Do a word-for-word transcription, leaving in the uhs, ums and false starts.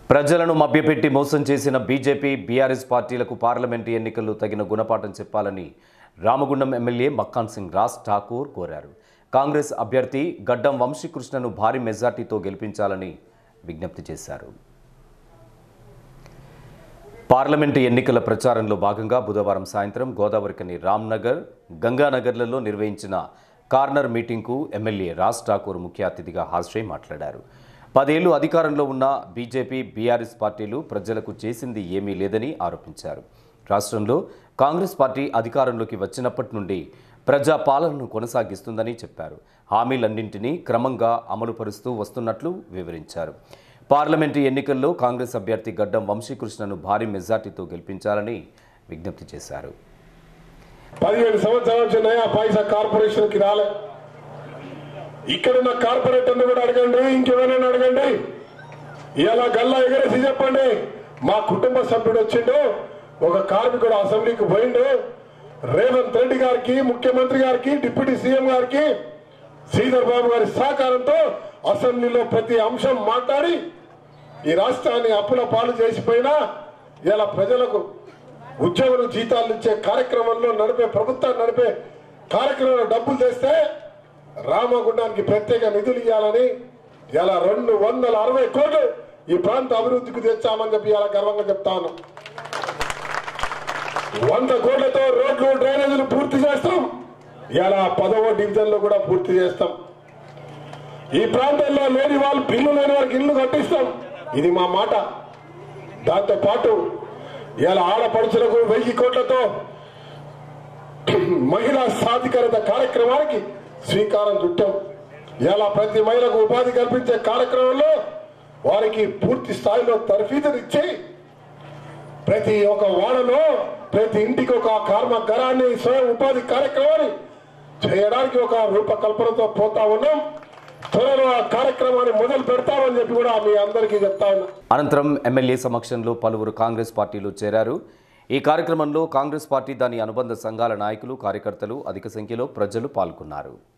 ప్రజలను మభ్యపెట్టి మోసం చేసిన బీజేపీ బీఆర్ఎస్ పార్టీలకు పార్లమెంటు ఎన్నికల్లో తగిన గుణపాఠం చెప్పాలని రామగుండం ఎమ్మెల్యే మక్కాన్ సింగ్ రాజ్ ఠాకూర్ కోరారు. కాంగ్రెస్ అభ్యర్థి గడ్డం వంశీకృష్ణను భారీ మెజార్టీతో గెలిపించాలని విజ్ఞప్తి చేశారు. పార్లమెంటు ఎన్నికల ప్రచారంలో భాగంగా బుధవారం సాయంత్రం గోదావరికని రామ్నగర్, గంగానగర్లలో నిర్వహించిన కార్నర్ మీటింగ్కు ఎమ్మెల్యే రాజ్ ఠాకూర్ ముఖ్య అతిథిగా హాజరై మాట్లాడారు. పదేళ్లు అధికారంలో ఉన్న బీజేపీ బీఆర్ఎస్ పార్టీలు ప్రజలకు చేసింది ఏమీ లేదని ఆరోపించారు. రాష్ట్రంలో కాంగ్రెస్ పార్టీ అధికారంలోకి వచ్చినప్పటి నుండి ప్రజా పాలనను కొనసాగిస్తుందని చెప్పారు. హామీలన్నింటినీ క్రమంగా అమలుపరుస్తూ వస్తున్నట్లు వివరించారు. పార్లమెంటు ఎన్నికల్లో కాంగ్రెస్ అభ్యర్థి గడ్డం వంశీకృష్ణను భారీ మెజార్టీతో గెలిపించాలని విజ్ఞప్తి చేశారు. పదిహేడు సంవత్సరాల నుంచి నయా పైసా కార్పొరేషన్ కి రాలే. ఇక్కడున్న కార్పొరేటర్ని కూడా అడగండి, ఇంకెవరైనా అడగండి. ఇలా గల్లా ఎగరేసి చెప్పండి, మా కుటుంబ సభ్యుడు వచ్చిండు, ఒక కార్మికుడు అసెంబ్లీకి పోయిండు, రేవంత్ రెడ్డి గారికి, ముఖ్యమంత్రి గారికి, డిప్యూటీ సీఎం గారికి, శ్రీధర్ బాబు గారి సహకారంతో అసెంబ్లీలో ప్రతి అంశం మాట్లాడి ఈ రాష్ట్రాన్ని అప్పుల పాలు చేసిపోయినా ఇలా ప్రజలకు ఉద్యోగులు జీతాలు ఇచ్చే కార్యక్రమంలో నడిపే ప్రభుత్వాన్ని నడిపే కార్యక్రమంలో డబ్బులు తెస్తే రామగుండానికి ప్రత్యేక నిధులు ఇవ్వాలని ఇలా రెండు వందల అరవై కోట్లు ఈ ప్రాంత అభివృద్ధికి తెచ్చామని చెప్పి ఇలా గర్వంగా చెప్తా ఉన్నాం. వంద కోట్లతో రోడ్లు డ్రైనేజీలు పూర్తి చేస్తాం. ఇలా పదవ డివిజన్ లో కూడా పూర్తి చేస్తాం. ఈ ప్రాంతంలో లేని వాళ్ళు బిల్లు లేని వారికి ఇల్లు కట్టిస్తాం. ఇది మా మాట. దాంతో పాటు ఇలా ఆడపడుచులకు వెయ్యి కోట్లతో మహిళా సాధికారత కార్యక్రమానికి శ్రీకారం చుట్టాం. ఇలా ప్రతి మహిళకు ఉపాధి కల్పించే కార్యక్రమంలో వారికి పూర్తి స్థాయిలో తర్ఫీదునిచ్చి ప్రతి ఒక్క వాడలో ప్రతి ఇంటికి ఒక కర్మగరాన్ని స్వయం ఉపాధి కార్యక్రమాన్ని చేయడానికి ఒక రూపకల్పనతో పోతా ఉన్నాం. త్వరలో ఆ కార్యక్రమాన్ని మొదలు పెడతామని చెప్పి కూడా మీ అందరికీ చెప్తా ఉన్నా. అనంతరం ఎమ్మెల్యే సమక్షంలో పలువురు కాంగ్రెస్ పార్టీలు చేరారు. ఈ కార్యక్రమంలో కాంగ్రెస్ పార్టీ దాని అనుబంధ సంఘాల నాయకులు, కార్యకర్తలు, అధిక సంఖ్యలో ప్రజలు పాల్గొన్నారు.